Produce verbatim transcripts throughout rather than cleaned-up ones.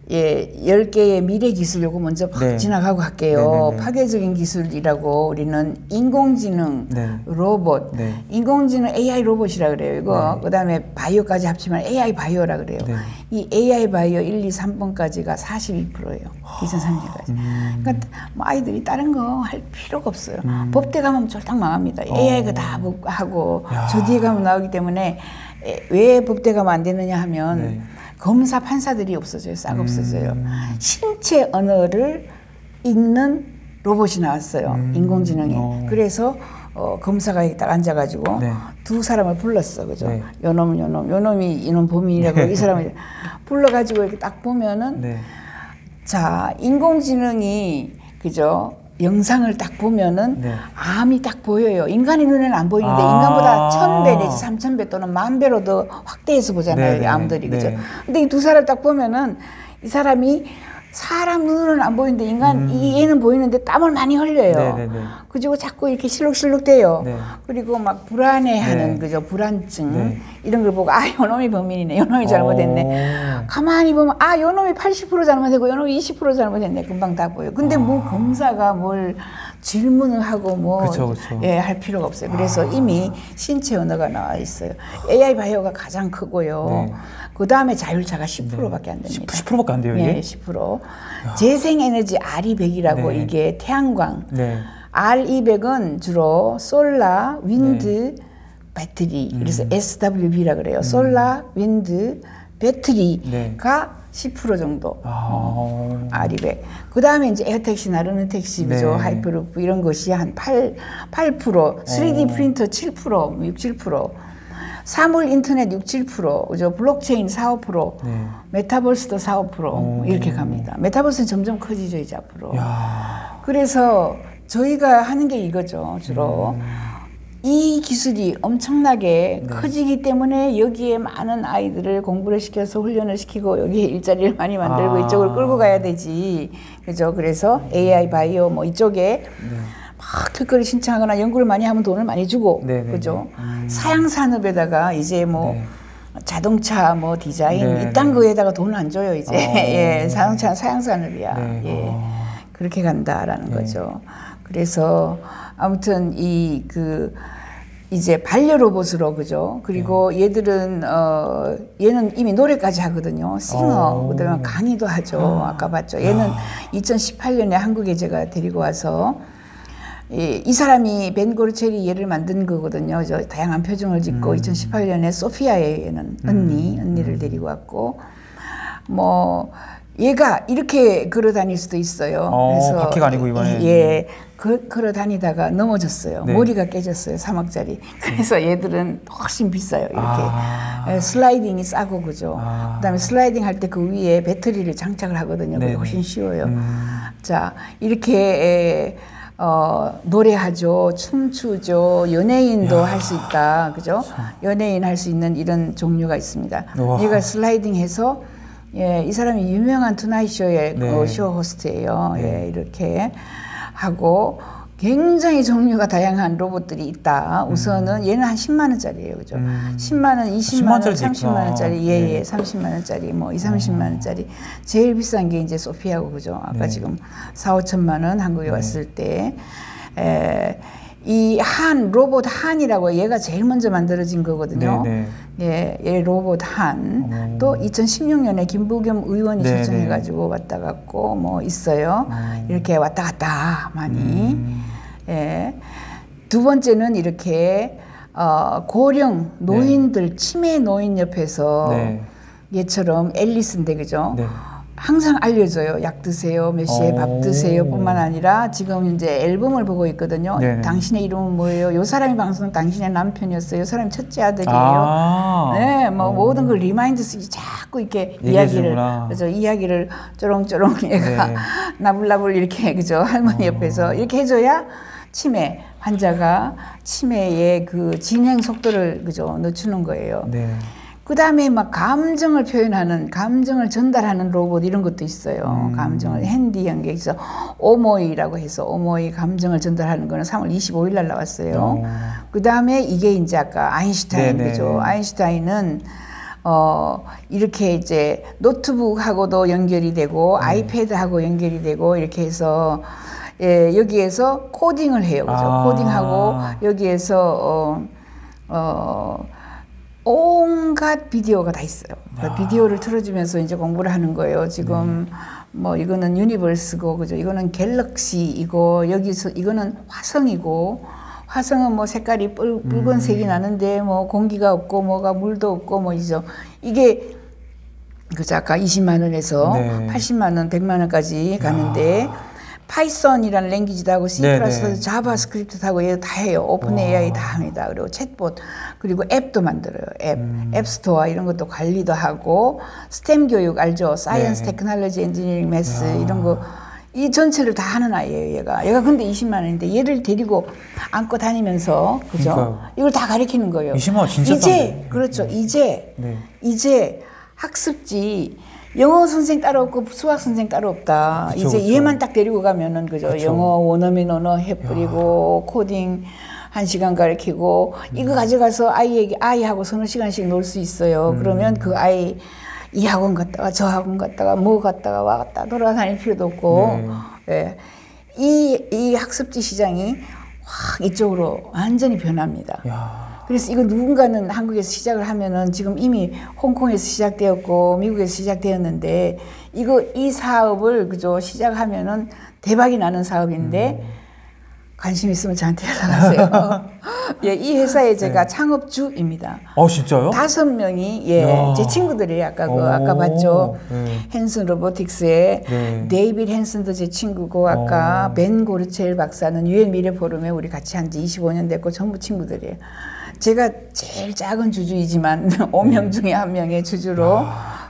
예, 열 개의 미래 기술 요거 먼저 팍 네. 지나가고 할게요. 네네네. 파괴적인 기술이라고 우리는 인공지능, 네. 로봇, 네. 인공지능 에이아이 로봇이라 그래요. 이거 네. 그다음에 바이오까지 합치면 에이아이 바이오라 그래요. 네. 이 에이아이 바이오 일, 이, 삼 번까지가 사십이 퍼센트예요. 이천삼십까지. 음. 그러니까 뭐 아이들이 다른 거 할 필요가 없어요. 음. 법대 가면 쫄딱 망합니다. 어. 에이아이가 다 하고 야. 저 뒤에 가면 나오기 때문에 에, 왜 법대 가면 안 되느냐 하면 네. 검사 판사들이 없어져요. 싹 음. 없어져요. 신체 언어를 읽는 로봇이 나왔어요. 음. 인공지능이. 어. 그래서 어, 검사가 딱 앉아가지고 네. 두 사람을 불렀어. 그죠? 네. 요놈, 요놈, 요놈이 이놈 범인이라고 이 사람을 불러가지고 이렇게 딱 보면은 네. 자, 인공지능이 그죠? 영상을 딱 보면은 네. 암이 딱 보여요. 인간의 눈에는 안 보이는데 아. 인간보다 천 배 내지 삼천 배 또는 만 배로 더 확대해서 보잖아요. 네네. 이 암들이. 그죠? 네. 근데 이 두 사람 딱 보면은 이 사람이 사람 눈으로는 안 보이는데 인간 음. 이 얘는 보이는데 땀을 많이 흘려요. 네네네. 그리고 자꾸 이렇게 실룩실룩 대요. 네. 그리고 막 불안해하는 네. 그죠? 불안증 네. 이런 걸 보고 아, 요놈이 범인이네. 요놈이 잘못했네. 오. 가만히 보면 아, 요놈이 팔십 퍼센트 잘못했고 요놈이 이십 퍼센트 잘못했네. 금방 다 보여. 근데 아. 뭐 검사가 뭘 질문을 하고 뭐 그쵸, 그쵸. 예, 할 필요가 없어요. 그래서 아. 이미 신체 언어가 나와 있어요. 에이아이 바이오가 가장 크고요. 네. 그 다음에 자율차가 십 퍼센트밖에 안 됩니다. 십 퍼센트밖에 안 돼요, 이게? 예, 십 퍼센트. 재생에너지 알 이백이라고 네. 이게 태양광. 네. 알 이백은 주로 솔라, 윈드, 배터리. 그래서 음. 에스더블유비라 그래요. 솔라, 윈드, 배터리가 네. 십 퍼센트 정도. 아. 어, 알 이백. 그 다음에 이제 에어택시나 르는택시, 그죠? 네. 하이퍼루프 이런 것이 한 팔, 팔 퍼센트. 쓰리디 어. 프린터 칠 퍼센트, 육, 칠 퍼센트. 사물 인터넷 육, 칠 퍼센트, 그죠? 블록체인 사, 오 퍼센트, 네. 메타버스도 사, 오 퍼센트 오. 이렇게 갑니다. 메타버스는 점점 커지죠, 이제 앞으로. 야. 그래서 저희가 하는 게 이거죠, 주로. 음. 이 기술이 엄청나게 네. 커지기 때문에 여기에 많은 아이들을 공부를 시켜서 훈련을 시키고 여기에 일자리를 많이 만들고 아. 이쪽을 끌고 가야 되지. 그죠? 그래서 에이아이 바이오 뭐 이쪽에 네. 막 특허를 신청하거나 연구를 많이 하면 돈을 많이 주고. 네네네. 그죠? 음. 사양 산업에다가 이제 뭐 네. 자동차 뭐 디자인 네, 이딴 네. 거에다가 돈을 안 줘요, 이제. 어. 예, 자동차는 사양 산업이야. 네. 예. 어. 그렇게 간다라는 네. 거죠. 그래서 아무튼 이 그 이제 반려 로봇으로 그죠. 그리고 네. 얘들은 어 얘는 이미 노래까지 하거든요. 싱어. 오. 그다음에 강의도 하죠. 아. 아까 봤죠. 얘는 이천십팔 년에 한국에 제가 데리고 와서 이, 이 사람이 벤 고르체리 얘를 만든 거거든요. 저 다양한 표정을 짓고 음. 이천십팔 년에 소피아에 얘는 언니 음. 언니를 데리고 왔고 뭐. 얘가 이렇게 걸어 다닐 수도 있어요. 어, 그래서 바퀴가 아니고 이번에. 예, 그, 걸어 다니다가 넘어졌어요. 네. 머리가 깨졌어요. 사막짜리. 그래서 얘들은 훨씬 비싸요. 이렇게 아. 예, 슬라이딩이 싸고 그죠. 아. 그다음에 슬라이딩 할 때 그 위에 배터리를 장착을 하거든요. 그게 네네. 훨씬 쉬워요. 음. 자, 이렇게 에, 어, 노래하죠, 춤추죠, 연예인도 할 수 있다, 그죠? 연예인 할 수 있는 이런 종류가 있습니다. 우와. 얘가 슬라이딩해서 예, 이 사람이 유명한 투나잇 쇼의 네. 그 쇼 호스트예요. 네. 예, 이렇게 하고 굉장히 종류가 다양한 로봇들이 있다. 우선은 얘는 한 십만 원짜리예요, 그죠? 음. 십만 원, 이십만 십만 원, 원짜리도 삼십만 있구나. 원짜리, 예, 네. 예, 삼십만 원짜리, 뭐 이, 삼십만 원짜리. 제일 비싼 게 이제 소피아고, 그죠? 아까 네. 지금 사, 오천만 원 한국에 네. 왔을 때. 에, 이 한, 로봇 한이라고 얘가 제일 먼저 만들어진 거거든요. 네, 예, 얘 로봇 한. 오. 또 이천십육 년에 김부겸 의원이 네, 초청해가지고 왔다 갔고 뭐 있어요. 음. 이렇게 왔다 갔다 많이. 음. 예. 두 번째는 이렇게 어, 고령 노인들 치매 노인 옆에서 네. 얘처럼 앨리스인데 그죠? 네. 항상 알려줘요. 약 드세요. 몇 시에 오. 밥 드세요. 뿐만 아니라 지금 이제 앨범을 보고 있거든요. 네네. 당신의 이름은 뭐예요? 요 사람이 방송 당신의 남편이었어요. 요 사람이 첫째 아들이에요. 아. 네, 뭐 오. 모든 걸 리마인드 쓰기 자꾸 이렇게 얘기해 이야기를 주는구나. 그래서 이야기를 쪼롱쪼롱 얘가 네. 나불나불 이렇게 그죠 할머니 어. 옆에서 이렇게 해줘야 치매 환자가 치매의 그 진행 속도를 그죠 늦추는 거예요. 네. 그 다음에 막 감정을 표현하는, 감정을 전달하는 로봇 이런 것도 있어요. 음. 감정을 핸디한 게 있어. 오모이라고 해서 오모이 감정을 전달하는 거는 삼월 이십오일 날 나왔어요. 오. 그 다음에 이게 이제 아까 아인슈타인 네네. 그죠. 아인슈타인은 어, 이렇게 이제 노트북하고도 연결이 되고 음. 아이패드하고 연결이 되고 이렇게 해서 예, 여기에서 코딩을 해요. 그죠? 아. 코딩하고 여기에서 어, 어, 온갖 비디오가 다 있어요. 그러니까 비디오를 틀어주면서 이제 공부를 하는 거예요. 지금 네. 뭐 이거는 유니버스고, 그죠? 이거는 갤럭시이고, 여기서 이거는 화성이고, 화성은 뭐 색깔이 붉, 붉은색이 음. 나는데 뭐 공기가 없고 뭐가 물도 없고 뭐 이죠. 이게 그죠? 아까 이십만 원에서 네. 팔십만 원, 백만 원까지 가는데. 야. 파이썬이라는 랭귀지도 하고 C 플러스, 자바스크립트도 하고 얘도 다 해요. 오픈 에이아이 다 합니다. 그리고 챗봇, 그리고 앱도 만들어요. 앱, 음. 앱스토어 이런 것도 관리도 하고, 스템 교육 알죠? 사이언스, 네. 테크놀로지, 엔지니어링, 매스 야. 이런 거. 이 전체를 다 하는 아이예요, 얘가. 얘가 근데 이십만 원인데 얘를 데리고 안고 다니면서, 그죠? 그러니까요. 이걸 다 가르치는 거예요. 이십만 원 진짜 이제, 싼데. 그렇죠. 네. 이제, 네. 이제 학습지, 영어 선생 따로 없고 수학 선생 따로 없다. 그쵸, 이제 그쵸. 얘만 딱 데리고 가면은 그죠. 그쵸. 영어 원어민 언어 해뿌리고 코딩 한 시간 가르치고 음. 이거 가져가서 아이에게 아이하고 서너 시간씩 놀 수 있어요. 음. 그러면 그 아이 이 학원 갔다가 저 학원 갔다가 뭐 갔다가 왔다 돌아다닐 필요도 없고 네. 예. 이, 이 학습지 시장이 확 이쪽으로 완전히 변합니다. 야. 그래서 이거 누군가는 한국에서 시작을 하면은 지금 이미 홍콩에서 시작되었고 미국에서 시작되었는데 이거 이 사업을 그죠 시작하면은 대박이 나는 사업인데 음. 관심 있으면 저한테 연락하세요. 예, 이 회사에 제가 네. 창업주입니다. 어 진짜요? 다섯 명이 예, 제 친구들이에요. 아까 그 아까 봤죠. 네. 헨슨 로보틱스의 네. 데이빗 헨슨도 제 친구고 아까 오. 벤 고르첼 박사는 유엔 미래 포럼에 우리 같이 한 지 이십오 년 됐고 전부 친구들이에요. 제가 제일 작은 주주이지만 오 명 중에 한 명의 주주로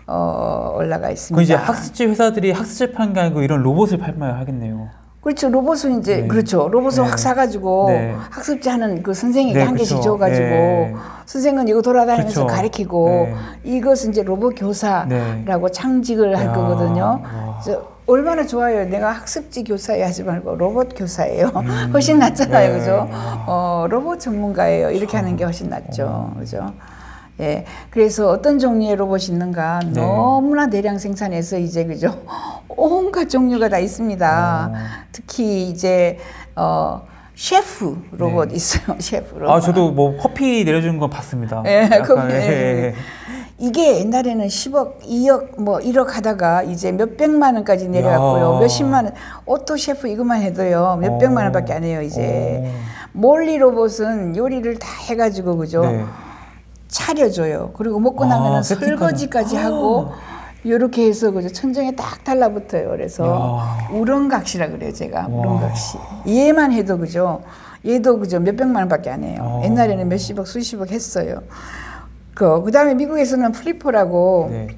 어, 올라가 있습니다. 그럼 이제 학습지 회사들이 학습지 파는 게 아니고 이런 로봇을 팔면 하겠네요. 그렇죠. 로봇은 이제, 네. 그렇죠. 로봇을 네. 확 사가지고 네. 학습지 하는 그 선생에게 네, 한 개씩 그렇죠. 줘가지고 네. 선생은 이거 돌아다니면서 그렇죠. 가르치고 네. 이것은 이제 로봇 교사라고 네. 창직을 할 야. 거거든요. 얼마나 좋아요. 내가 학습지 교사에 하지 말고 로봇 교사예요. 음. 훨씬 낫잖아요. 네. 그죠? 어, 로봇 전문가예요. 이렇게 하는 게 훨씬 낫죠. 음. 그죠? 예. 그래서 어떤 종류의 로봇이 있는가 네. 너무나 대량 생산해서 이제 그죠? 온갖 종류가 다 있습니다. 어. 특히 이제 어 셰프 로봇 네. 있어요. 셰프 로봇. 아, 저도 뭐 커피 내려주는 거 봤습니다. 예, 커피. 예. 이게 옛날에는 십억, 이억, 뭐 일억 하다가 이제 몇백만 원까지 내려갔고요. 야. 몇십만 원. 오토 셰프 이것만 해도요. 몇백만 원밖에 안 해요, 이제. 오. 몰리 로봇은 요리를 다 해가지고, 그죠? 네. 차려줘요. 그리고 먹고 나면은 아, 설거지까지 하고, 요렇게 해서, 그죠? 천정에 딱 달라붙어요. 그래서 야. 우렁각시라 그래요, 제가. 우렁각시. 얘만 해도, 그죠? 얘도, 그죠? 몇백만 원밖에 안 해요. 어. 옛날에는 몇십억, 수십억 했어요. 그, 그 다음에 미국에서는 플리퍼라고, 네.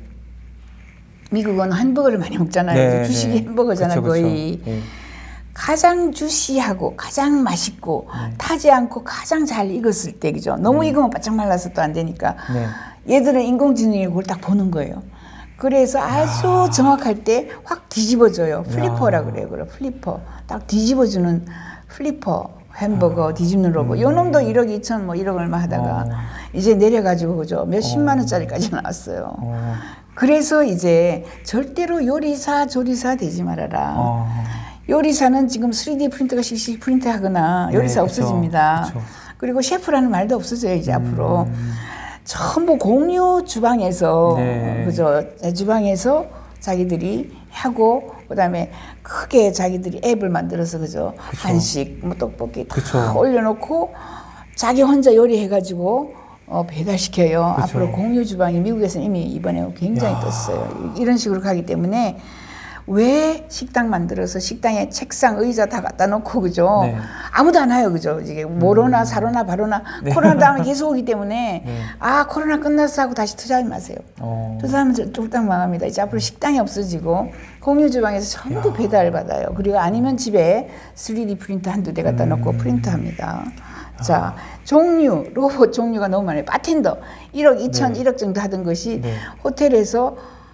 미국은 햄버거를 많이 먹잖아요. 네, 주식이 네. 햄버거잖아요, 그쵸, 거의. 그쵸. 네. 가장 주시하고, 가장 맛있고, 네. 타지 않고 가장 잘 익었을 때, 그죠? 너무 네. 익으면 바짝 말라서 또 안 되니까. 네. 얘들은 인공지능이 그걸 딱 보는 거예요. 그래서 아주 야. 정확할 때 확 뒤집어줘요. 플리퍼라 그래요, 그래. 플리퍼. 딱 뒤집어주는 플리퍼. 햄버거 아, 뒤집는 로봇. 음. 요 놈도 일억 이천 뭐 일억 얼마 하다가 어. 이제 내려가지고 그죠 몇십만 원짜리까지 나왔어요. 어. 그래서 이제 절대로 요리사 조리사 되지 말아라. 어. 요리사는 지금 쓰리디 프린터가 실시 프린트 하거나 요리사 네, 없어집니다. 그쵸, 그쵸. 그리고 셰프라는 말도 없어져요 이제 음. 앞으로. 전부 공유 주방에서 네. 그죠 주방에서 자기들이 하고 그다음에 크게 자기들이 앱을 만들어서 그죠 그쵸. 한식 뭐 떡볶이 다 그쵸. 올려놓고 자기 혼자 요리해가지고 어, 배달시켜요. 그쵸. 앞으로 공유 주방이 미국에서는 이미 이번에 굉장히 야. 떴어요. 이런 식으로 가기 때문에 왜 식당 만들어서 식당에 책상 의자 다 갖다 놓고 그죠 네. 아무도 안 와요 그죠 이게 모로나 음. 사로나 바로나 네. 코로나 다음에 계속 오기 때문에 네. 아 코로나 끝났어 하고 다시 투자하지 마세요. 어. 투자하면 쫄딱 망합니다. 이제 앞으로 식당이 없어지고 공유 주방에서 전부 야. 배달 받아요. 그리고 아니면 집에 쓰리디 프린터 한두 대 갖다 놓고 음. 프린트합니다. 아. 자 종류 로봇 종류가 너무 많아요. 바텐더 일억 이천 네. 일억 정도 하던 것이 네. 호텔에서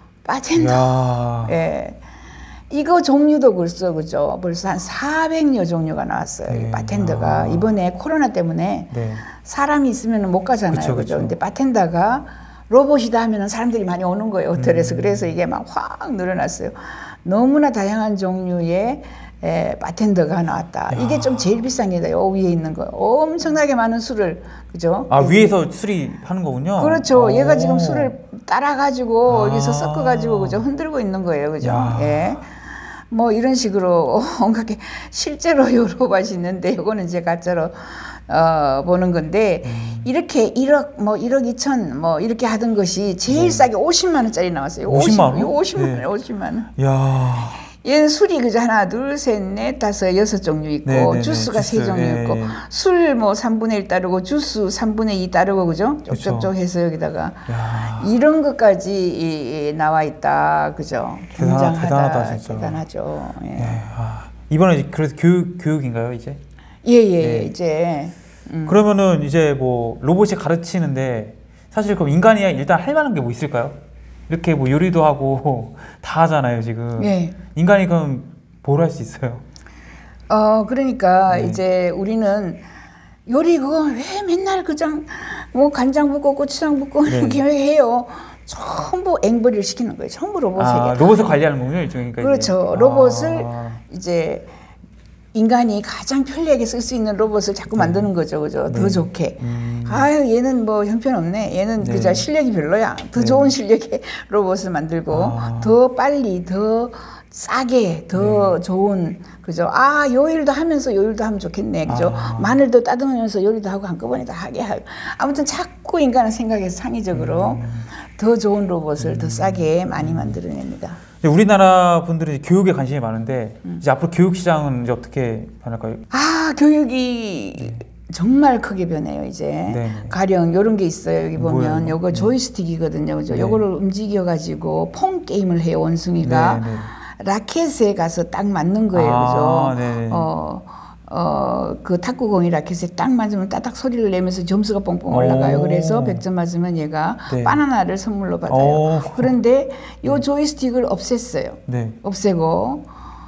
바텐더 예. 이거 종류도 벌써 그죠 벌써 한 사백여 종류가 나왔어요. 네. 바텐더가 아. 이번에 코로나 때문에 네. 사람이 있으면 못 가잖아요. 그쵸, 그죠? 그쵸. 근데 바텐더가 로봇이다 하면은 사람들이 많이 오는 거예요, 호텔에서. 음. 그래서 이게 막 확 늘어났어요. 너무나 다양한 종류의 에, 바텐더가 나왔다. 야. 이게 좀 제일 비싼 게 요 위에 있는 거. 엄청나게 많은 술을, 그죠? 아, 위에서 수리하는 거군요. 그렇죠. 오. 얘가 지금 술을 따라가지고 아. 여기서 섞어가지고, 그죠? 흔들고 있는 거예요, 그죠? 야. 예. 뭐 이런 식으로 온갖 게 실제로 요 로봇이 있는데 이거는 이제 가짜로 어, 보는 건데 음. 이렇게 일억 뭐 일억 이천 뭐 이렇게 하던 것이 제일 네. 싸게 오십만 원짜리 나왔어요. 오십만 원? 오십만 원, 네. 오십만 원. 야. 얘는 술이 그저 하나, 둘, 셋, 넷, 다섯, 여섯 종류 있고 네, 네, 네. 주스가 주스, 세 종류 예, 있고 예. 술 뭐 삼분의 일 따르고 주스 삼분의 이 따르고 그죠? 그쵸. 쪽쪽쪽 해서 여기다가 야. 이런 것까지 이, 이 나와 있다. 그죠? 대단하- 굉장하다. 대단하다, 진짜. 대단하죠. 예. 네. 아, 이번에 이제 그래서 교육 교육인가요, 이제? 예, 예, 네. 이제 음. 그러면은 이제 뭐 로봇이 가르치는데 사실 그럼 인간이 일단 할 만한 게 뭐 있을까요? 이렇게 뭐 요리도 하고 다 하잖아요, 지금. 예. 인간이 그럼 뭘 할 수 있어요? 어, 그러니까 네. 이제 우리는 요리 그거 왜 맨날 그냥 뭐 간장 붓고 고추장 붓고 네. 이렇게 왜 해요? 전부 앵벌이를 시키는 거예요. 전부 로봇에게. 아, 로봇을 관리하는 거군요, 일종이니까. 그렇죠. 이제. 로봇을 아. 이제 인간이 가장 편리하게 쓸 수 있는 로봇을 자꾸 만드는 거죠, 그죠? 더 네. 좋게. 음. 아유, 얘는 뭐 형편없네. 얘는 네. 그저 실력이 별로야. 더 네. 좋은 실력의 로봇을 만들고 아. 더 빨리, 더 싸게, 더 네. 좋은, 그죠? 아, 요 일도 하면서 요 일도 하면 좋겠네, 그죠? 아. 마늘도 따듬으면서 요리도 하고 한꺼번에 다 하게 하고. 아무튼 자꾸 인간은 생각해서 창의적으로 음. 더 좋은 로봇을 더 싸게 많이 만들어냅니다. 근데 우리나라 분들은 이제 교육에 관심이 많은데 음. 이제 앞으로 교육 시장은 이제 어떻게 변할까요? 아, 교육이 정말 크게 변해요, 이제. 네. 가령 요런 게 있어요. 여기 보면 뭐예요? 요거 네. 조이스틱이거든요. 그죠? 네. 요거를 움직여 가지고 폰 게임을 해요, 원숭이가. 네, 네. 라켓에 가서 딱 맞는 거예요. 아, 그죠? 네네. 어, 어, 그 탁구공이 라켓에 딱 맞으면 따닥 소리를 내면서 점수가 뻥뻥 올라가요. 오. 그래서 백 점 맞으면 얘가 네. 바나나를 선물로 받아요. 오. 그런데 요 조이스틱을 없앴어요. 네. 없애고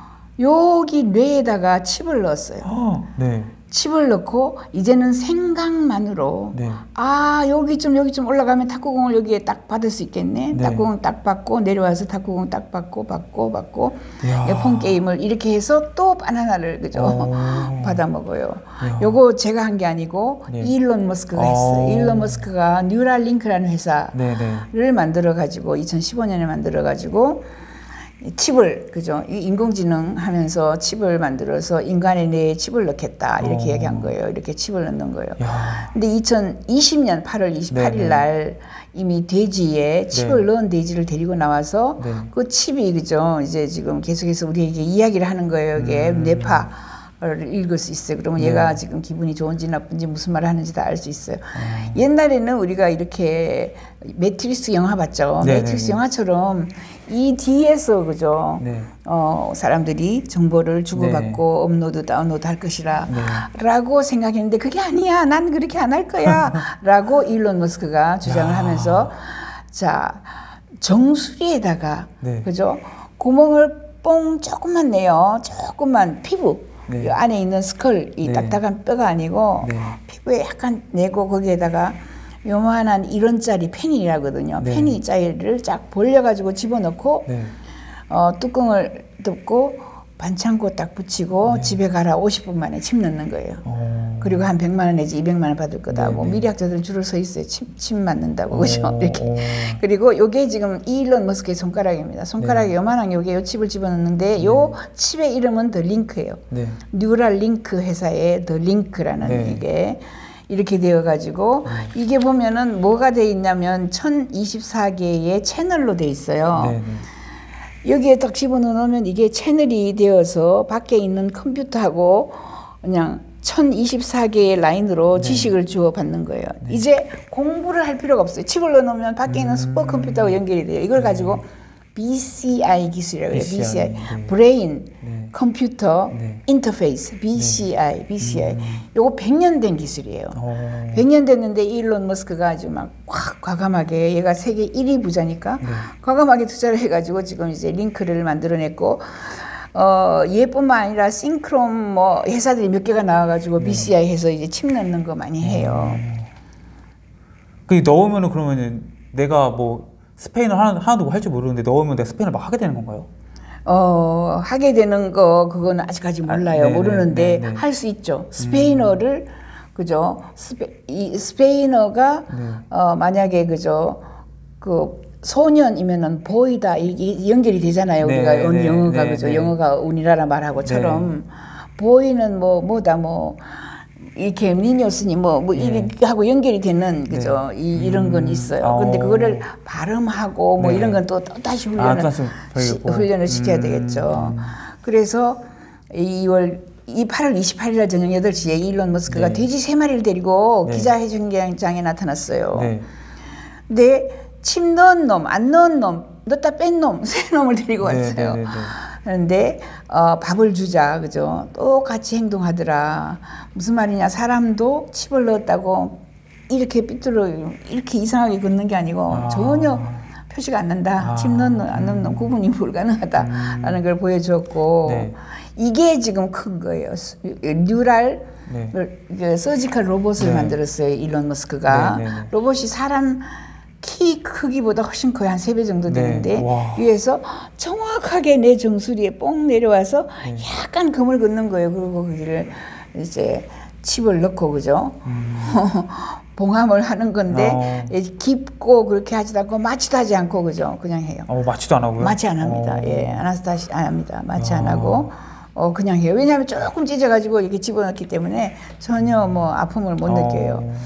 여기 뇌에다가 칩을 넣었어요. 아, 네. 칩을 넣고 이제는 생각만으로 네. 아 여기 좀 여기 좀 올라가면 탁구공을 여기에 딱 받을 수 있겠네. 네. 탁구공 딱 받고 내려와서 탁구공 딱 받고 받고 받고 이야. 폰 게임을 이렇게 해서 또 바나나를 그죠 오. 받아 먹어요. 이야. 요거 제가 한 게 아니고 네. 일론 머스크가 오. 했어요. 일론 머스크가 뉴랄링크라는 회사를 네네. 만들어 가지고 이천십오 년에 만들어 가지고 칩을 그죠 이 인공지능 하면서 칩을 만들어서 인간의 뇌에 칩을 넣겠다 이렇게 오. 얘기한 거예요. 이렇게 칩을 넣는 거예요. 야. 근데 이천이십 년 팔월 이십팔일 네네. 날 이미 돼지에 칩을 네. 넣은 돼지를 데리고 나와서 네. 그 칩이 그죠 이제 지금 계속해서 우리에게 이야기를 하는 거예요. 이게 음. 뇌파 를 읽을 수 있어요. 그러면 네. 얘가 지금 기분이 좋은지 나쁜지 무슨 말을 하는지 다 알 수 있어요. 음. 옛날에는 우리가 이렇게 매트릭스 영화 봤죠. 네, 매트릭스 네, 네. 영화처럼 이 뒤에서 그죠. 네. 어, 사람들이 정보를 주고받고 업로드 다운로드 할 것이라 네. 라고 생각했는데 그게 아니야. 난 그렇게 안 할 거야. 라고 일론 머스크가 주장을 야. 하면서 자 정수리에다가 네. 그죠. 구멍을 뽕 조금만 내요. 조금만 피부. 네. 이 안에 있는 스컬, 이 네. 딱딱한 뼈가 아니고 네. 피부에 약간 내고 거기에다가 요만한 일 원짜리 페니라거든요. 네. 페니 짜리를 쫙 벌려가지고 집어넣고 네. 어, 뚜껑을 덮고 반창고 딱 붙이고 네. 집에 가라 오십 분 만에 침 넣는 거예요. 어. 그리고 한 백만 원 내지 이백만 원 받을 거다. 네, 뭐 네. 미래학자들은 줄을 서 있어요. 침, 침 맞는다고 그죠? 어, 이렇게. 어. 그리고 요게 지금 일론 머스크의 손가락입니다. 손가락에 네. 요만한 요게 요 칩을 집어넣는데 요 칩의 이름은 더 링크예요. 네. 뉴랄 링크 회사의 더 링크라는 네. 이게 이렇게 되어 가지고 이게 보면은 뭐가 돼 있냐면 천이십사 개의 채널로 돼 있어요. 네. 네. 여기에 딱 집어넣으면 이게 채널이 되어서 밖에 있는 컴퓨터하고 그냥 천이십사 개의 라인으로 네. 지식을 주어 받는 거예요. 이제 공부를 할 필요가 없어요. 칩을 넣어놓으면 밖에 있는 음. 슈퍼컴퓨터하고 연결이 돼요. 이걸 가지고 비씨아이 기술이라고 해요. 비씨아이, 비씨아이. 네. 브레인 네. 컴퓨터 네. 인터페이스 비씨아이. 비씨아이. 음. 요거 백 년 된 기술이에요. 어. 백 년 됐는데 일론 머스크가 아주 막 확 과감하게 얘가 세계 일 위 부자니까 네. 과감하게 투자를 해가지고 지금 이제 링크를 만들어냈고 어 얘뿐만 아니라 싱크롬 뭐 회사들이 몇 개가 나와가지고 비씨아이 해서 이제 칩 넣는 거 많이 해요. 그 넣으면은 그러면은 내가 뭐 스페인어 하나, 하나도 할 줄 모르는데 넣으면 내가 스페인어 막 하게 되는 건가요? 어, 하게 되는 거 그건 아직까지 몰라요. 아, 네네, 모르는데 네네. 할 수 있죠. 스페인어를 음. 그죠? 스페, 이 스페인어가 네. 어, 만약에 그죠? 그 소년이면은 보이다 이게 연결이 되잖아요. 네, 우리가 네, 영어가 네, 그죠? 네. 영어가 우리나라 말하고처럼 보이는 뭐 뭐다 뭐 이렇게 니뇨스니 뭐, 뭐, 네. 이렇게 하고 연결이 되는, 그죠? 네. 이, 이런 건 음. 있어요. 어. 근데 그거를 발음하고 뭐 네. 이런 건 또, 또 다시 아, 훈련을, 다시 시, 배우고. 훈련을 시켜야 음. 되겠죠. 그래서 이월, 이 팔월 이십팔일 날 저녁 여덟 시에 일론 머스크가 네. 돼지 세 마리를 데리고 네. 기자회견장에 나타났어요. 네. 근데 침 넣은 놈, 안 넣은 놈, 넣었다 뺀 놈, 세 놈을 데리고 네, 왔어요. 네, 네, 네. 그런데 어, 밥을 주자, 그죠? 똑같이 행동하더라. 무슨 말이냐? 사람도 칩을 넣었다고 이렇게 삐뚤어 이렇게 이상하게 걷는 게 아니고 아. 전혀 표시가 안 난다. 아. 칩 넣는 안 넣는 구분이 불가능하다라는 음. 걸 보여줬고 네. 이게 지금 큰 거예요. 수- 뉴랄 네. 그 서지컬 로봇을 네. 만들었어요. 일론 머스크가. 네, 네, 네. 로봇이 사람 키 크기보다 훨씬 커요. 한 세 배 정도 네. 되는데 와. 위에서 정확하게 내 정수리에 뽕 내려와서 네. 약간 금을 긋는 거예요. 그리고 거기를 이제 칩을 넣고 그죠? 음. 봉함을 하는 건데 어. 깊고 그렇게 하지도 않고 마취도 하지 않고 그죠? 그냥 해요. 어, 마취도 안 하고요? 마취 안 합니다. 어. 예, 아나스타시 안 합니다. 마취 안 아. 하고 어 그냥 해요. 왜냐하면 조금 찢어가지고 이렇게 집어넣기 때문에 전혀 뭐 아픔을 못 느껴요. 어.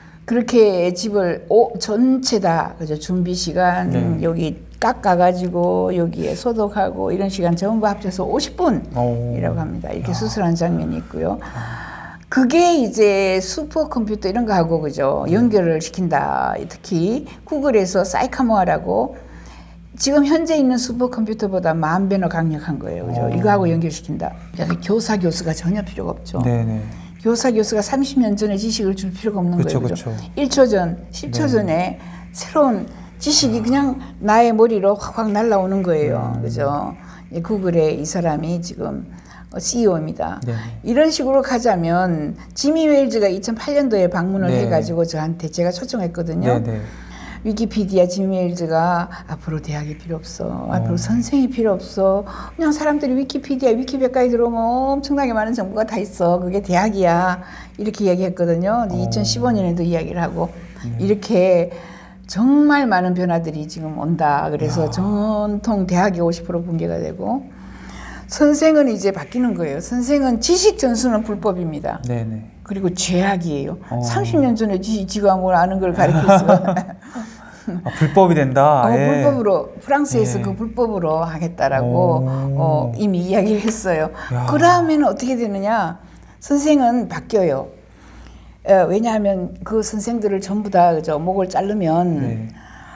그렇게 집을 오, 전체 다 그죠? 준비 시간 네. 여기 깎아가지고 여기에 소독하고 이런 시간 전부 합쳐서 오십 분이라고 어. 합니다. 이렇게 수술한 장면이 있고요. 그게 이제 슈퍼컴퓨터 이런 거 하고 그죠? 연결을 시킨다. 특히 구글에서 사이카모아라고 지금 현재 있는 슈퍼컴퓨터보다 만 배나 강력한 거예요. 그죠? 어. 이거하고 연결시킨다. 그래서 교사 교수가 전혀 필요가 없죠. 네네. 교사 교수가 삼십 년 전에 지식을 줄 필요가 없는 그쵸, 거예요. 그죠? 그쵸. 일 초 전, 십 초 네. 전에 새로운 지식이 그냥 나의 머리로 확확 날라오는 거예요. 음. 그죠? 이 구글의 이 사람이 지금 씨이오입니다. 네. 이런 식으로 가자면 지미 웨일즈가 이천팔 년도에 방문을 네. 해가지고 저한테 제가 초청했거든요. 네네. 위키피디아 지미 웨일즈가 앞으로 대학이 필요 없어. 앞으로 어. 선생이 필요 없어. 그냥 사람들이 위키피디아, 위키백과에 들어오면 엄청나게 많은 정보가 다 있어. 그게 대학이야. 이렇게 이야기했거든요. 어. 이천십오 년에도 이야기를 하고 네. 이렇게 정말 많은 변화들이 지금 온다. 그래서 야. 전통 대학이 오십 퍼센트 붕괴가 되고 선생은 이제 바뀌는 거예요. 선생은 지식 전수는 불법입니다. 네네. 그리고 죄악이에요. 어. 삼십 년 전에 지, 지가 뭘 아는 걸 가르쳤어. 아, 불법이 된다. 어, 예. 불법으로 프랑스에서 예. 그 불법으로 하겠다라고 오. 어, 이미 이야기를 했어요. 야. 그 다음에는 어떻게 되느냐? 선생은 바뀌어요. 어, 왜냐하면 그 선생들을 전부 다 그죠 목을 자르면 네.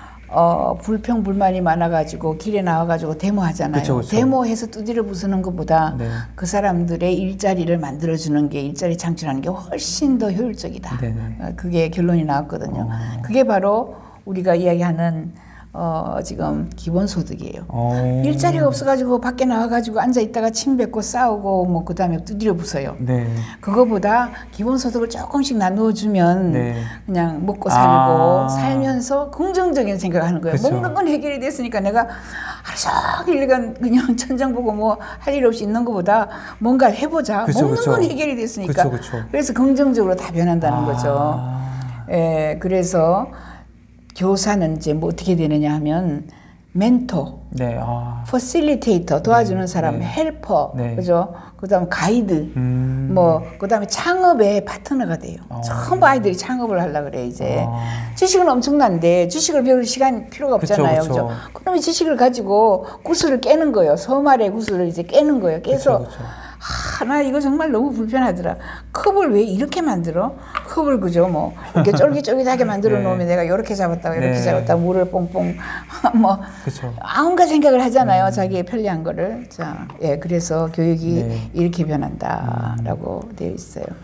어, 불평 불만이 많아가지고 길에 나와가지고 데모하잖아요. 그쵸, 그쵸. 데모해서 두드려 부수는 것보다 네. 그 사람들의 일자리를 만들어주는 게 일자리 창출하는 게 훨씬 더 효율적이다. 네네. 어, 그게 결론이 나왔거든요. 어. 그게 바로 우리가 이야기하는 어, 지금 기본소득이에요. 어. 일자리가 없어가지고 밖에 나와가지고 앉아 있다가 침 뱉고 싸우고 뭐 그다음에 두드려 부숴요. 네. 그거보다 기본소득을 조금씩 나누어주면 네. 그냥 먹고 살고 아. 살면서 긍정적인 생각을 하는 거예요. 그쵸. 먹는 건 해결이 됐으니까 내가 하루 종일 그냥 그냥 천장 보고 뭐 할 일 없이 있는 것보다 뭔가를 해보자. 그쵸, 먹는 그쵸. 건 해결이 됐으니까. 그쵸, 그쵸. 그래서 긍정적으로 다 변한다는 아. 거죠. 예, 그래서 교사는 이제 뭐 어떻게 되느냐 하면 멘토, 네. 아. 퍼실리테이터 도와주는 네, 사람, 네. 헬퍼, 네. 그죠? 그다음 가이드, 음. 뭐 그다음에 창업의 파트너가 돼요. 어. 전부 아이들이 창업을 하려 그래 이제. 아. 지식은 엄청난데 지식을 배울 시간 필요가 그쵸, 없잖아요, 그쵸. 그죠? 그러면 지식을 가지고 구슬을 깨는 거예요. 서말의 구슬을 이제 깨는 거예요. 깨서 그쵸, 그쵸. 아, 나 이거 정말 너무 불편하더라. 컵을 왜 이렇게 만들어? 컵을 그죠? 뭐 이렇게 쫄깃쫄깃하게 만들어 네. 놓으면 내가 이렇게 잡았다가 이렇게 네. 잡았다가 물을 뽕뽕 뭐 그쵸. 아무가 생각을 하잖아요. 자기의 편리한 거를. 자, 예, 그래서 교육이 네. 이렇게 변한다라고 되어 있어요.